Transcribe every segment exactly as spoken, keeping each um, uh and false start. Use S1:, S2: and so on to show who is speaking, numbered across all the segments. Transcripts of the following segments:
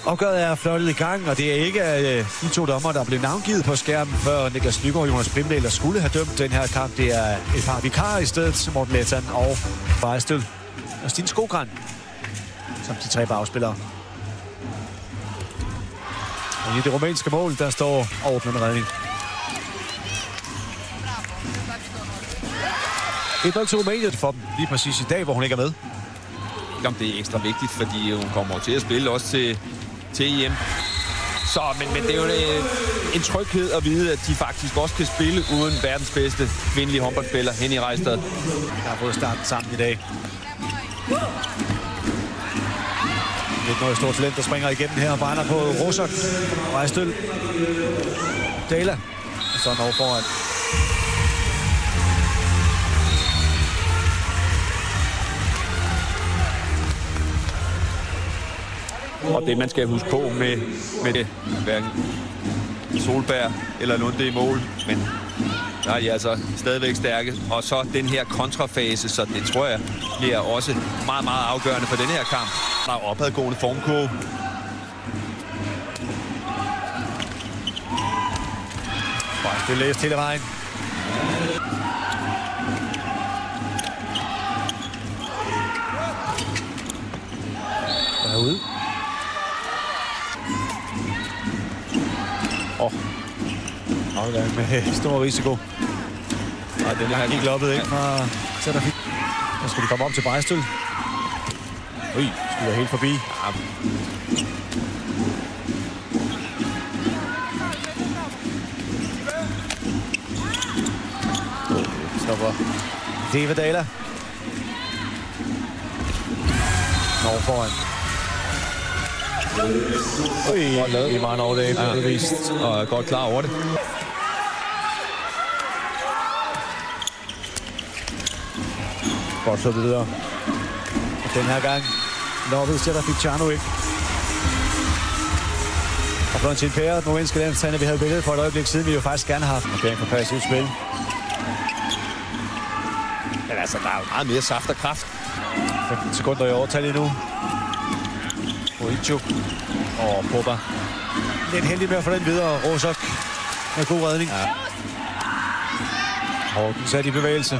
S1: Opgøret er fløjtet i gang, og det er ikke øh, de to dommer, der blev navngivet på skærmen, før Niklas Nygaard og Jonas Brimdal skulle have dømt den her kamp. Det er et par vikarer i stedet, Morten Lettan og Fejstøl og Stine Skogran, som de tre bagspillere. Og i det rumænske mål, der står overordnet redning. et nul til Rumænien for dem lige præcis i dag, hvor hun ikke er med.
S2: Jamen, det er ekstra vigtigt, fordi hun kommer til at spille også til, til E M. Så, men, men det er jo en, en tryghed at vide, at de faktisk også kan spille uden verdens bedste kvindelige håndboldspiller, Henny Reistad.
S1: Der har fået starten sammen i dag. Et noget stort talent, der springer igennem her og brænder på Rosok. Fejstøl. Dala. Og så over foran.
S2: Og det, man skal huske på med, med det, hverken Solberg eller Lunde i mål, men der er de altså stadigvæk stærke. Og så den her kontrafase, så det tror jeg bliver også meget, meget afgørende for den her kamp. Der er opadgående formkurve.
S1: Det læst hele vejen. Derude. Åh. Oh. Med stor risiko. Og den er ikke loppet ind fra Sætterfik. Så skal de komme op til Bejstøl. Ui, skal jeg helt forbi. Ja. Stopper. Deva Dala. Når foran. Ui, godt lavet. Det er meget over det, ja. Bevist.
S2: Og er godt klar over det.
S1: Godt så videre. Og den her gang når vi sætter Ficciano ikke. Og Florentin Pære, den rumænske landstræner, vi havde billedet for et øjeblik siden, vi jo faktisk gerne har haft. Og den for passivt spil.
S2: Men altså, der er jo meget mere saft og kraft.
S1: femten sekunder i overtal endnu. Boichuk og Popa. Lidt heldig med at få den videre. Rosok med god redning. Ja. Og den sat i bevægelse.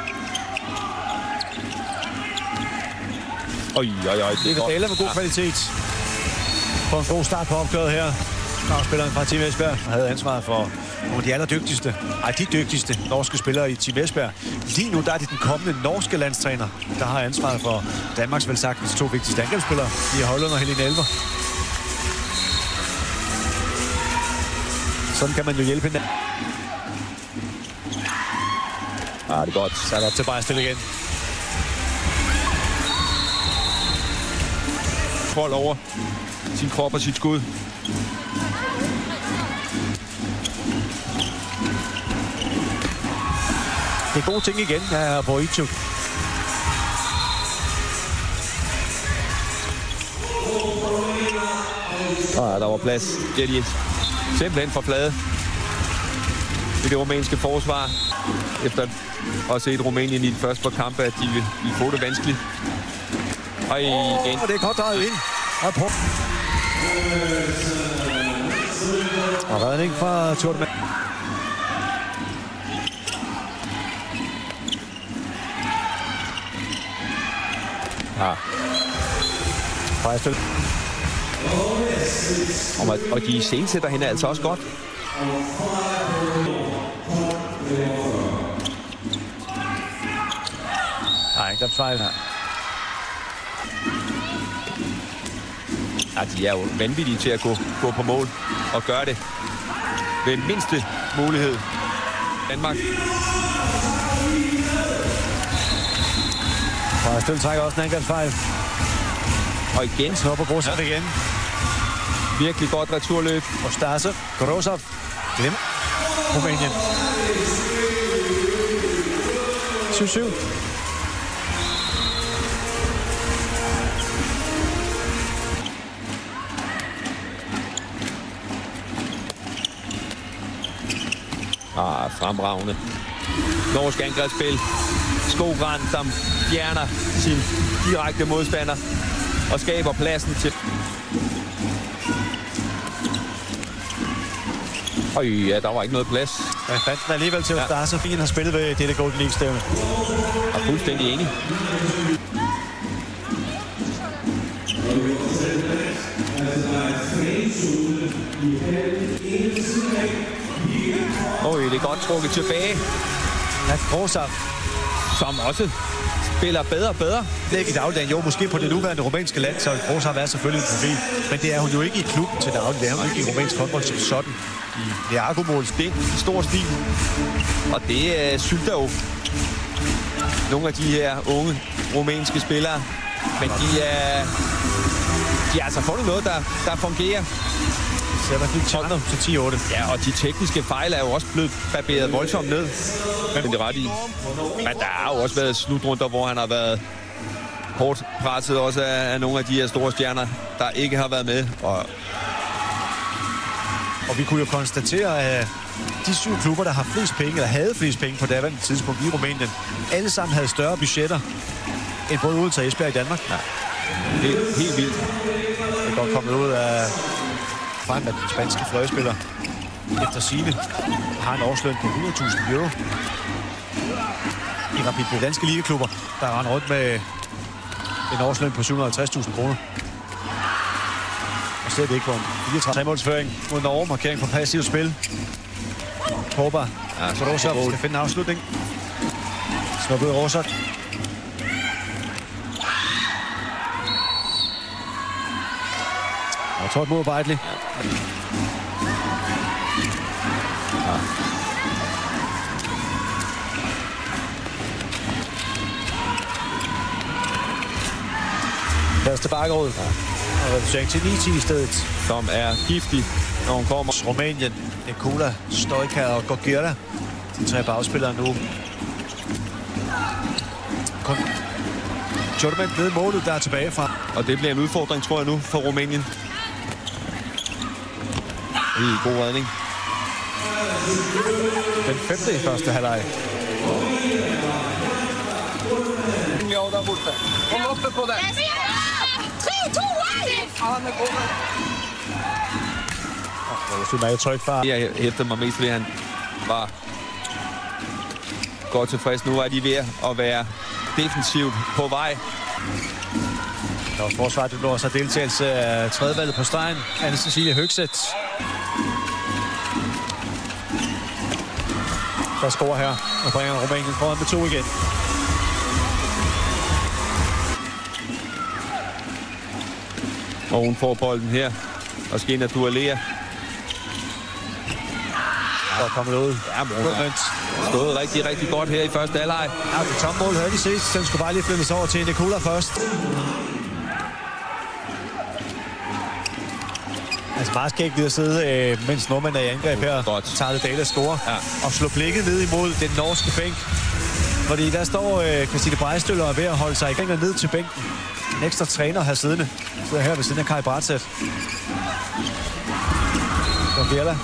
S2: Oj, oj, oj.
S1: Det er Dala med god ja. kvalitet. For en god start på opgøret her. Spilleren fra Team Esbjerg havde ansvaret for nogle af de allerdygtigste, ej de dygtigste norske spillere i Team Esbjerg. Lige nu der er det den kommende norske landstræner, der har ansvaret for Danmarks vel sagtens to vigtigste angrebsspillere. De er Højlund og Helene Elver. Sådan kan man jo hjælpe hinanden.
S2: Ja, det er godt.
S1: Sat op til Bejstøl igen.
S2: Hold over sin krop og sit skud.
S1: Det er gode ting igen af Boichuk.
S2: Og der var plads. Det er de simpelthen for flade i det rumænske forsvar. Efter at have set Rumænien i de første par kampe, at de vil, vil få det vanskeligt. Og igen.
S1: Oh, det er godt drejet ind. Og, på. og redning fra Tjortman.
S2: Ja.
S1: Fejstøl.
S2: Og, og de scenesætter hende altså også godt.
S1: Nej, ikke der fejl her.
S2: Ja, de er jo vanvittige til at gå, gå på mål og gøre det ved mindste mulighed. Danmark.
S1: Fejstøl trækker også en angrebsfejl.
S2: Og igen.
S1: Snor på Grosov ja. igen.
S2: Virkelig godt returløb.
S1: Og Stase. Grosov. Glem. Rumænien. syv syv.
S2: Ah, fremragende. Norsk angrebsspil. Skogran, som fjerner sin direkte modstander og skaber pladsen til Og ja, der var ikke noget plads.
S1: Men fandt den alligevel til at ja. starte, så fint har spillet ved dette Golden League-stævne.
S2: Jeg er fuldstændig enig. Oj, det er godt trukket tilbage.
S1: Ja, Grosaf.
S2: Som også spiller bedre og bedre.
S1: Det er ikke i dagligdagen. Jo, måske på det nuværende rumænske land, så Grosaf er selvfølgelig en profil. Men det er hun jo ikke i klubben til daglig. Det er hun ikke i rumænsk håndbold som sådan. I Neago-mål.
S2: Det er en stor stil. Og det øh, sylter jo nogle af de her unge rumænske spillere. Men de er, de er altså fundet noget, der, der fungerer.
S1: Så der fik Tjerno til ti otte.
S2: Ja, og de tekniske fejl er jo også blevet barberet voldsomt ned. Men det er ret i. Men der har jo også været slutrunder, hvor han har været hårdt presset også af, af nogle af de her store stjerner, der ikke har været med. Og,
S1: og vi kunne jo konstatere, at de syv klubber, der har flest penge, eller havde flest penge på daværende tidspunkt i Rumænien, alle sammen havde større budgetter end både Odense og Esbjerg i Danmark.
S2: Ja. Det er helt vildt.
S1: Det er godt kommet ud af frem, at den spanske fløjespiller efter sigende har en årsløn på hundrede tusind euro. I Rapid på danske ligaklubber, der render rundt med en årsløn på syv hundrede og halvtreds tusind kroner. Og ser det ikke på en fireogtredive målsføring mod Norge. Markering for passivt spil. Håber, ja, så Rosov skal finde en afslutning. Snuppet Rosov. Og Tort mod Beidli. Ja. Plads til Bakkerud. Ja. Og reducering til ni ti i stedet.
S2: Som er giftig, når hun kommer.
S1: Rumænien, Nikola, Stojka og Gorgirda. De tre bagspillere nu. Kom. Jordan ved målet, der er tilbage fra.
S2: Og det bliver en udfordring, tror jeg nu, for Rumænien. I god redning.
S1: Den femte i første halvleg.
S2: Jeg hæftede mig mest, fordi han var godt tilfreds. Nu er de ved at være defensivt på vej.
S1: Vores forsvar, det bliver så deltagelse af tredjevalget på stregen. Anne-Cecilie Høgseth. Der scorer her og bringer Rumænien foran med to igen.
S2: Og hun får bolden her og skal ind og duellere.
S1: Der er kommet ud.
S2: Ja, hun har stået rigtig, rigtig godt her i første halvleg.
S1: Ja, det tomme mål havde de sidst. Den skulle bare lige flyttes over til Nikola først. Altså meget skægt lige at sidde, øh, mens nordmænd er i angreb her.
S2: Godt.
S1: Tager det Dale score. Ja. Og slå blikket ned imod den norske bænk. Fordi der står øh, Christine Brejstøl og er ved at holde sig i gang og ned til bænken. En ekstra træner her siddende. Sidder her ved siden af Kai Bratseth. Gorgirda.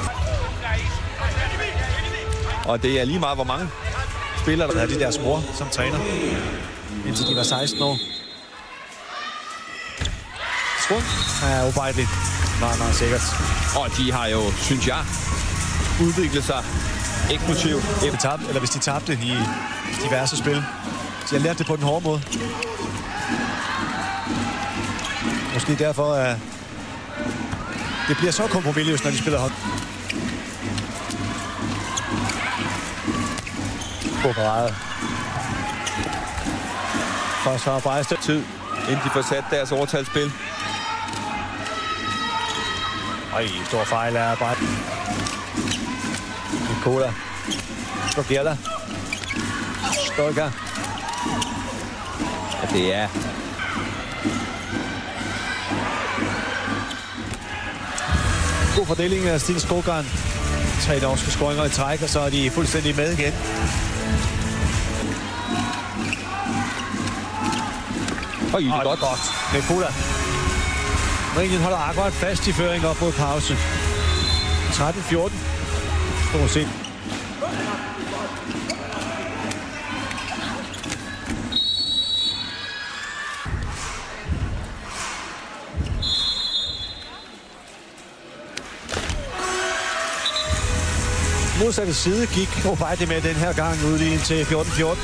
S2: Og det er lige meget, hvor mange spillere,
S1: der havde de deres mor som træner, indtil de var seksten år. Skål. Ja, Obeidli. Meget, meget sikkert.
S2: Og de har jo, synes jeg, udviklet sig eksplosivt.
S1: Eller hvis de tabte i diverse spil. De har lært det på den hårde måde. Måske derfor, at det bliver så kompromisløst, når de spiller hånd. God parade. Først har bare et stykke
S2: tid, inden de får sat deres overtalsspil.
S1: Ej, stor fejl er bare Nikola. Gorgirda. Stojka.
S2: Ja, det er
S1: god fordeling af Stine Skogran. Tre norske scoringer i træk, og så er de fuldstændig med igen.
S2: Oj, det er godt.
S1: godt. Nikola. Rumænien holder akkurat fast i føring op mod pause. tretten fjorten. Stort set. modsatte side gik Obajde med den her gang ud lige til fjorten fjorten.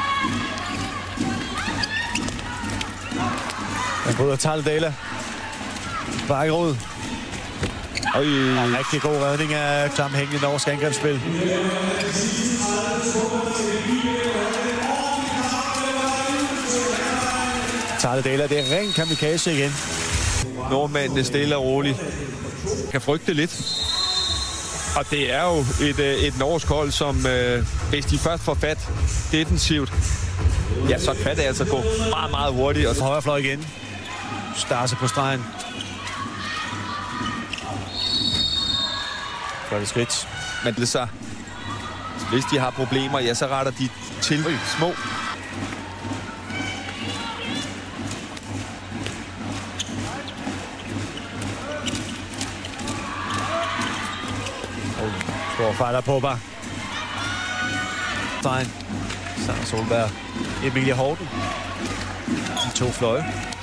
S1: Han bryder Taledela. Bakkerud. Og en rigtig god redning af sammenhængende norsk angrebsspil. Taledela, det er ren kamikaze igen.
S2: Nordmændene stille og roligt kan frygte lidt. Og det er jo et, et norsk hold, som øh, hvis de først får fat defensivt, ja, så kan det altså gå meget, meget hurtigt. Og
S1: højre fløj igen. Starse på stregen. Flot et skridt.
S2: Men det så, hvis de har problemer, ja, så retter de til Øj. små.
S1: Stor fejler på bare. Stein. Sander Solberg. Emilie Horten. De to fløje.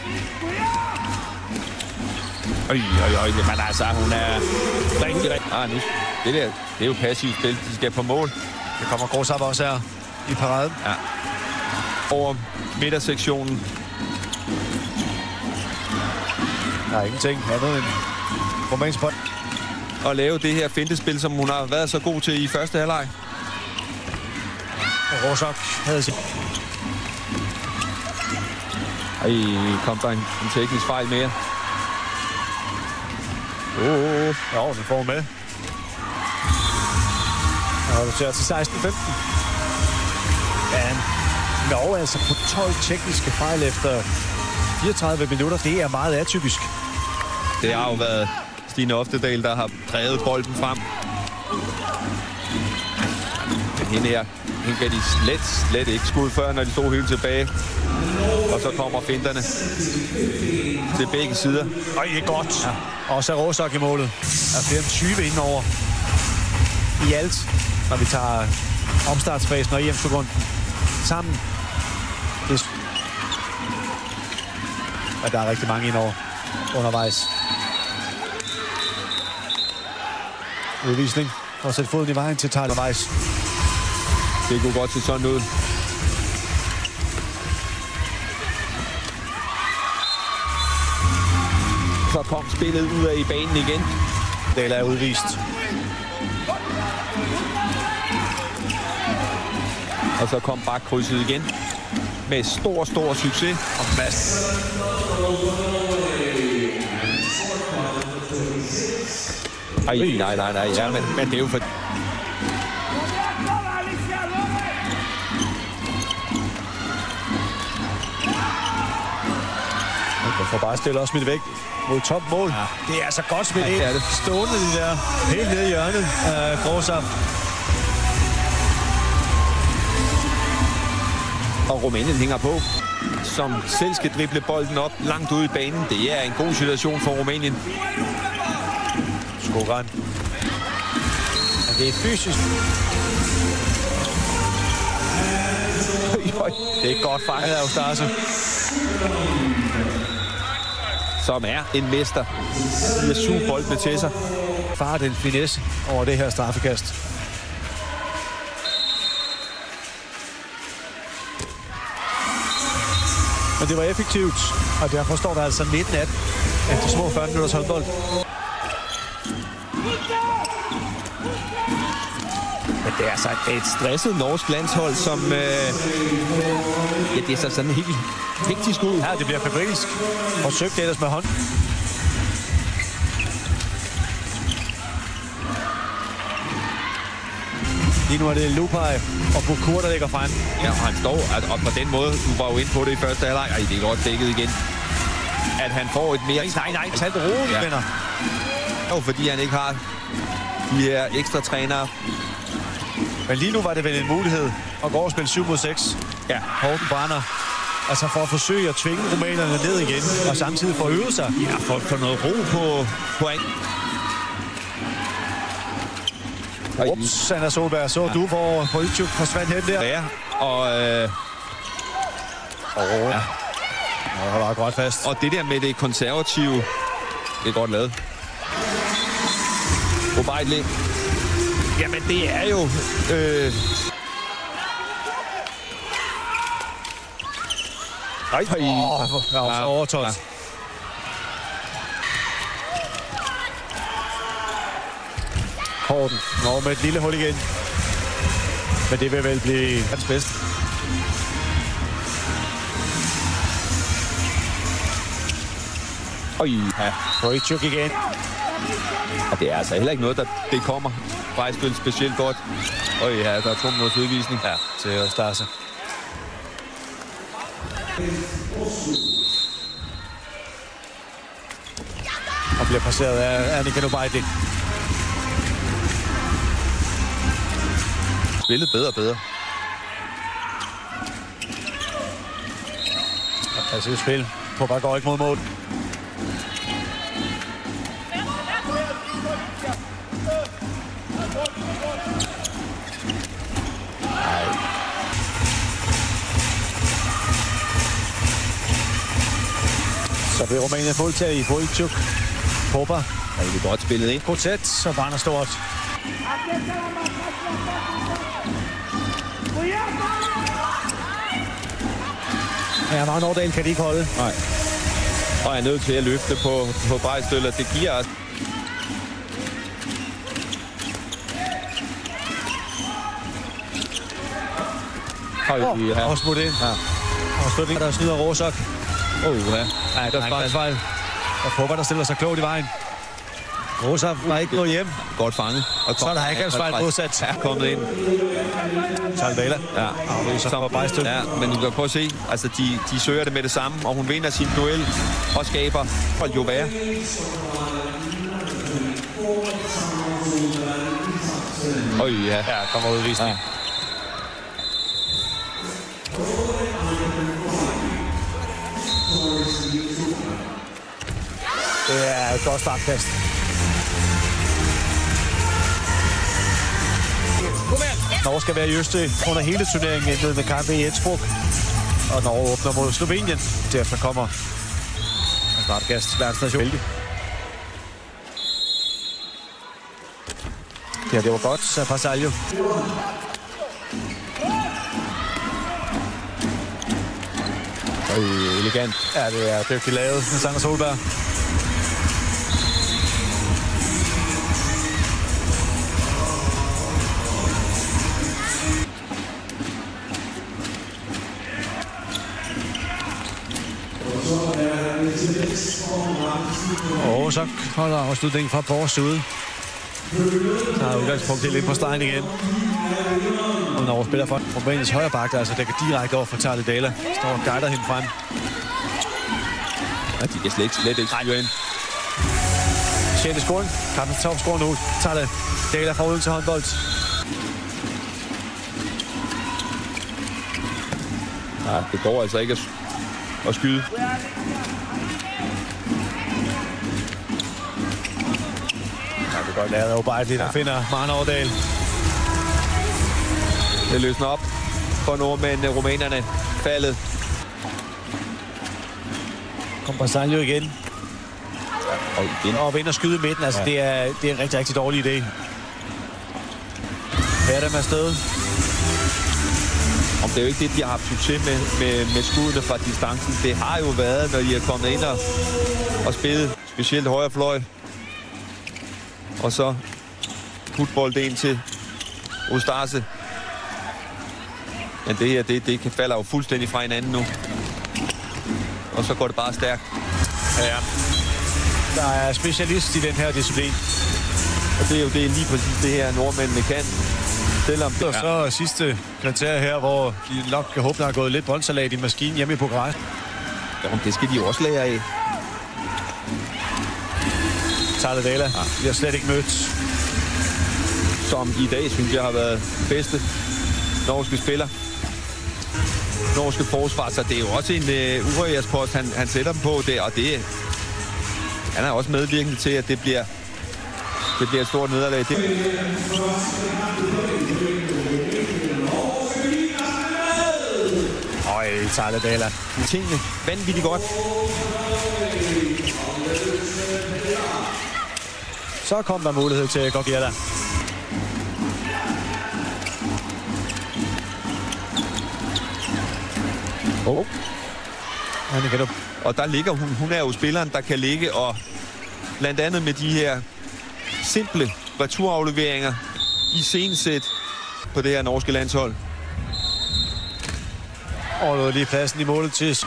S2: Øj, øj, øj. Men altså, hun er rigtig, rigtig... Ah, nu. Det der, det er jo passivt spil. De skal på mål.
S1: Det kommer Grosap også her i paraden.
S2: Ja. Over midtersektionen.
S1: Der er ingenting andet end rumænsk bold.
S2: At lave det her fintespil, som hun har været så god til i første halvleg.
S1: Og Rosok havde sit...
S2: Ej, kom der en, en teknisk fejl mere.
S1: Åh, oh, oh. Ja, den får med. Og du ser til seksten femten. Ja, Norge altså på tolv tekniske fejl efter fireogtredive minutter. Det er meget atypisk.
S2: Det har jo været Stine Oftedal, der har drevet bolden frem. Men hende her, hende kan de slet, slet ikke skud før, når de stod helt tilbage. Og så kommer finterne til begge sider.
S1: Øj, det er godt. Ja. Og så er Rosok i målet. Der er flere end tyve indenover. I alt, når vi tager omstartsfasen og E M-sekund sammen. Det... Og der er rigtig mange indover undervejs. Udvisning for at sætte foden i vejen til Tyler Weiss.
S2: Det kunne godt se sådan ud. Så kom spillet ud af i banen igen.
S1: Dela er udvist.
S2: Og så kom bakkrydset igen. Med stor, stor succes.
S1: Og Mads.
S2: Ej, nej, nej, nej. Ja, men, men det er jo for...
S1: Jeg får bare stille også smidt væk mod topmål. Ja. Det er altså godt smidt ind.
S2: Ja, det.
S1: Stående de der helt nede i hjørnet af Grosap.
S2: Og Rumænien hænger på, som selv skal drible bolden op langt ude i banen. Det er en god situation for Rumænien.
S1: Skogran. Men det er fysisk. Det er godt fanget af Ustase.
S2: Som er en mester i at suge boldene til sig.
S1: Far den finesse over det her straffekast. Men det var effektivt, og derfor står der altså nitten atten efter små fyrre minutters håndbold.
S2: Men det er altså et stresset norsk landshold, som... Øh, ja, det er så sådan helt hektisk ud.
S1: Ja, det bliver febrilsk. Forsøgt ellers med hånd. Lige nu er det Lupai og Bukur, der ligger frem.
S2: Ja, og han står, at, og på den måde, du var jo inde på det i første halvleg. Ej, det er godt dækket igen. At han får et mere...
S1: Nej, nej, tag det roligt, ja. Venner.
S2: Jo, fordi han ikke har de her ekstra trænere.
S1: Men lige nu var det vel en mulighed at gå og spille syv mod seks.
S2: Ja.
S1: Horten brænder. Altså for at forsøge at tvinge rumænerne ned igen, og samtidig for at øve sig.
S2: Ja, for, for noget ro på point.
S1: Ups, Sander Solberg, så ja. Du hvor på YouTube forsvandt hen der.
S2: Ja, og... Øh...
S1: Oh. Ja. Og var godt fast.
S2: Og det der med det konservative, det er godt lavet. Obajde. Jamen, det er jo... Øh...
S1: Nej, åh, oh, ja, overtrådt. Ja. Horten når med et lille hul igen. Men det vil vel blive hans bedste.
S2: Oj, ja.
S1: Frøjtjuk igen.
S2: Og det er altså heller ikke noget, der det kommer. Brejstøl specielt godt. Øj, ja, der er to minutters udvisning.
S1: Ja, til Ostase. Og bliver passeret af Annika Nobajdik.
S2: Spillet bedre og bedre.
S1: Og passivt spil. Popper går ikke mod mål. Så bliver Rumænien fuldtag i Frøjtjuk. Popper.
S2: Ja, det er godt spillet ind.
S1: Kotet, så brænder stort. Ja, Magne Nordahl kan de ikke holde.
S2: Nej. Og jeg er nødt til at løfte på, på Brejstøl, og det giver os.
S1: Oh, ja. Også mod det. Ja. Og slutning, der snyder Rosok.
S2: Åh, oh, ja.
S1: Ja, der er fejl. fejl. Og Popper, der stiller sig klogt i vejen. Rosok var ikke gået hjem.
S2: Godt fanget.
S1: Og så er der Hackhamsfejl modsat.
S2: Ja, kommet ind.
S1: Taldala.
S2: Ja,
S1: så var Brejstøl.
S2: Ja, men du kan prøve at se. Altså, de, de søger det med det samme, og hun vinder sin duel og skaber for jo være. Øj, ja.
S1: Ja, kommer udvisning. Ja. Det er et godt startkast. Norge skal være i Østrig under hele turneringen indledet med kampe i Innsbruck. Og Norge åbner mod Slovenien. Derefter kommer startkast verdensnation. Det her, det var godt, så Passalio.
S2: Øj, elegant.
S1: Ja, det er dygtigt lavet med Sander Solberg. Og så holder afslutningen fra Borgs side. Der er udgangspunkt helt ind på stregen igen. Og Norge spiller for Rumæniens højre bakke, altså dækker direkte over for Taldala. Står og guider hende frem.
S2: Ja, de kan slet ikke, slet ikke styre ind.
S1: sjette scoring. Kampens topscorer nu. Taldala fra uden til håndbold.
S2: Ja, det går altså ikke at, at skyde.
S1: Det er godt lavet af Obejdeligt, der ja. finder Magne Nordahl.
S2: Det løsner op for nordmændene, rumænerne faldet.
S1: Kom Passalio igen.
S2: Ja, og igen.
S1: Og vinder skyde i midten, altså ja. det, er, det er en rigtig, rigtig dårlig idé. Her er dem afsted.
S2: Om det er jo ikke det, de har haft succes med, med, med skuddene fra distancen. Det har jo været, når de er kommet ind og, og spillet, specielt højre fløj. Og så putbold ind til Ostase. Men det her, det, det falder jo fuldstændig fra hinanden nu. Og så går det bare stærkt.
S1: Ja, der er specialist i den her disciplin.
S2: Og det er jo det lige præcis det her, nordmændene kan. Selvom det,
S1: og så ja. sidste kriterie her, hvor de nok kan håbe, der har gået lidt boldsalat i maskinen hjemme i Bukarest.
S2: Jamen, det skal de jo også lære af.
S1: Taldala ja. bliver slet ikke mødt.
S2: Som i dag, synes jeg, har været bedste norske spiller. Norske forsvar, så det er jo også en uh, urejærspost, han, han sætter dem på der, og det han er også medvirkende til, at det bliver det bliver et stort nederlag. Det...
S1: Øj, Taldala.
S2: Tingene vanvittigt godt.
S1: Så kom der mulighed til Gorgiada.
S2: Oh.
S1: Ja,
S2: og der ligger hun. Hun er jo spilleren, der kan ligge, og blandt andet med de her simple returafleveringer i scenesæt på det her norske landshold.
S1: Og lå lige pladsen i målet til.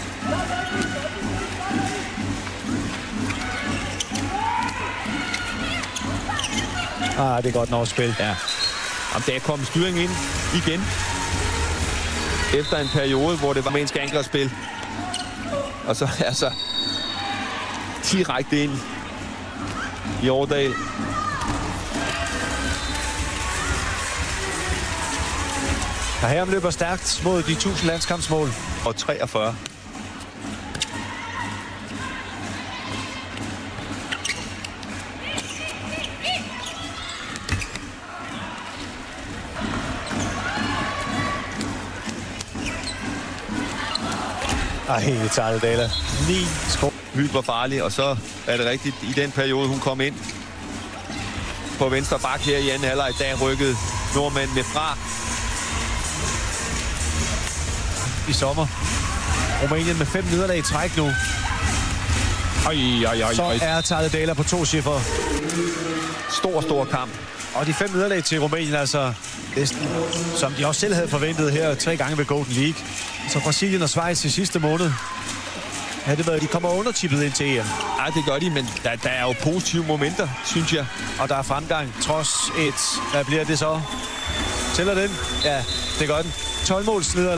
S1: Ah, det er godt nok spil.
S2: Ja. Jamen, der kom styring ind igen. Efter en periode, hvor det var mensk angrebsspil. Og så altså direkte ind i Årdal.
S1: Og her løber stærkt mod de tusind landskampsmål.
S2: Og treogfyrre.
S1: Ej, Tarledala. Ni sko.
S2: Hyld var farlig, og så er det rigtigt i den periode, hun kom ind på venstre bak her i anden halvleg. Der rykkede nordmændene fra.
S1: I sommer. Rumænien med fem nederlag i træk nu.
S2: Ej, ej, ej,
S1: så
S2: ej.
S1: er Tarledala på to cifre.
S2: Stor, stor kamp.
S1: Og de fem nederlag til Rumænien, altså næsten, som de også selv havde forventet her, tre gange ved Golden League. Så Brasilien og Schweiz i sidste måned. Ja, det været, de kommer undertippet ind til E M.
S2: Ja, det gør de, men der, der er jo positive momenter, synes jeg.
S1: Og der er fremgang, trods et. Hvad bliver det så? Tæller den? Ja, det gør den. tolv måls nederlag.